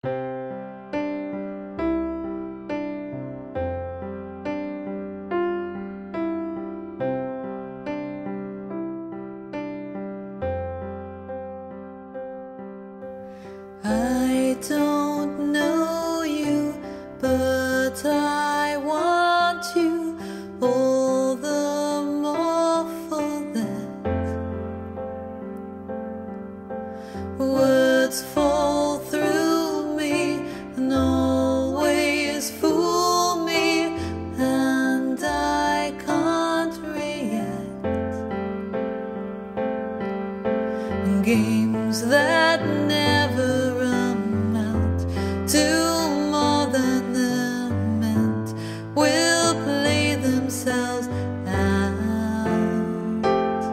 I don't know you, but I want you all the more for that. Words fall through me and always fool me, and I can't react. Games that never amount to more than they're meant will play themselves out.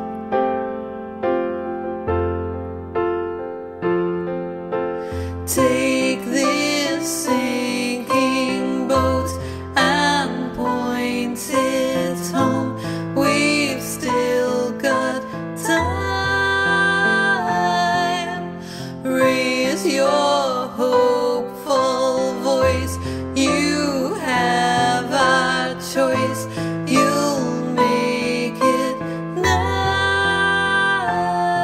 Take this sinking boat and point it home. We've still got time. Raise your hopeful voice. You have our choice. You'll make it now.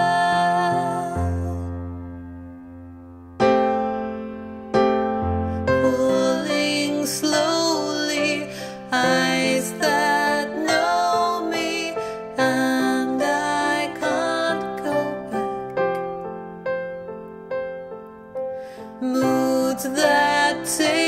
Falling slowly, eyes that know me, and I can't go back. Moods that take